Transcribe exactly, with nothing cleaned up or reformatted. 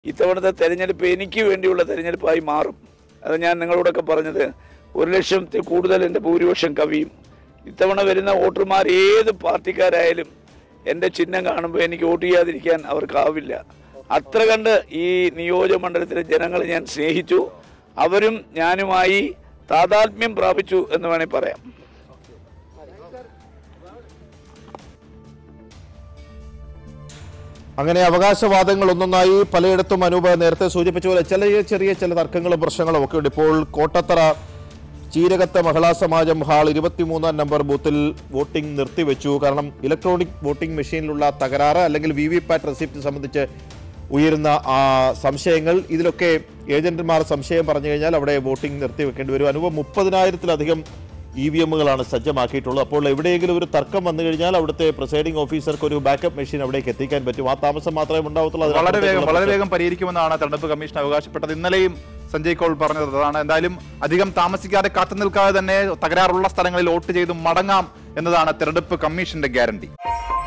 ഇത്തവണത്തെ തെരഞ്ഞെടുപ്പ് എനിക്ക് വേണ്ടിയുള്ള തെരഞ്ഞെടുപ്പായി മാറും. അത് ഞാൻ നിങ്ങളോടൊക്കെ പറഞ്ഞത്. ഒരു ലക്ഷത്തിൽ കൂടുതൽ എൻ്റെ ഭൂരിപക്ഷം കവിയും. ഇത്തവണ വരുന്ന വോട്ടർമാർ ഏത് പാർട്ടിക്കാരായാലും എൻ്റെ ചിഹ്നം കാണുമ്പോൾ എനിക്ക് വോട്ട് ചെയ്യാതിരിക്കാൻ അവർക്കാവില്ല. അത്ര കണ്ട് ഈ നിയോജകമണ്ഡലത്തിലെ ജനങ്ങളെ ഞാൻ സ്നേഹിച്ചു. അവരും ഞാനുമായി താതാത്മ്യം പ്രാപിച്ചു എന്ന് വേണമെങ്കിൽ പറയാം. അങ്ങനെ അവകാശവാദങ്ങൾ ഒന്നൊന്നായി പലയിടത്തും അനൂപ് നേരത്തെ സൂചിപ്പിച്ച പോലെ ചില ചെറിയ ചില തർക്കങ്ങളും പ്രശ്നങ്ങളും ഒക്കെ ഉണ്ട്. ഇപ്പോൾ കോട്ടത്തറ ചീരകത്തെ മഹിളാ സമാജം ഹാൾ ഇരുപത്തിമൂന്നാം നമ്പർ ബൂത്തിൽ വോട്ടിംഗ് നിർത്തിവെച്ചു. കാരണം ഇലക്ട്രോണിക് വോട്ടിംഗ് മെഷീനിലുള്ള തകരാറ് അല്ലെങ്കിൽ വി വി പാറ്റ് റെസിപ്റ്റ് സംബന്ധിച്ച് ഉയരുന്ന സംശയങ്ങൾ, ഇതിലൊക്കെ ഏജന്റുമാർ സംശയം പറഞ്ഞു കഴിഞ്ഞാൽ അവിടെ വോട്ടിംഗ് നിർത്തിവെക്കേണ്ടി വരും. അനുഭവം മുപ്പതിനായിരത്തിലധികം ഇ വി എമ്മുകളാണ് സജ്ജമാക്കിയിട്ടുള്ളത്. അപ്പോൾ എവിടെയെങ്കിലും ഒരു തർക്കം വന്നു കഴിഞ്ഞാൽ അവിടുത്തെ പ്രിസൈഡിംഗ് ഓഫീസർക്ക് ഒരു ബാക്കപ്പ് മെഷീൻ അവിടേക്ക് എത്തിക്കാൻ പറ്റും. ആ താമസം മാത്രമേ ഉണ്ടാവത്തുള്ളൂ. വളരെ വേഗം വളരെ വേഗം പരിഹരിക്കുമെന്നാണ് തെരഞ്ഞെടുപ്പ് കമ്മീഷൻ അവകാശപ്പെട്ടത്. ഇന്നലെയും സഞ്ജയ് കൗൾ പറഞ്ഞത് അതാണ്. എന്തായാലും അധികം താമസിക്കാതെ കാത്തു നിൽക്കാതെ തന്നെ തകരാറുള്ള സ്ഥലങ്ങളിൽ വോട്ട് ചെയ്ത് മടങ്ങാം എന്നതാണ് തെരഞ്ഞെടുപ്പ് കമ്മീഷന്റെ ഗ്യാരണ്ടി.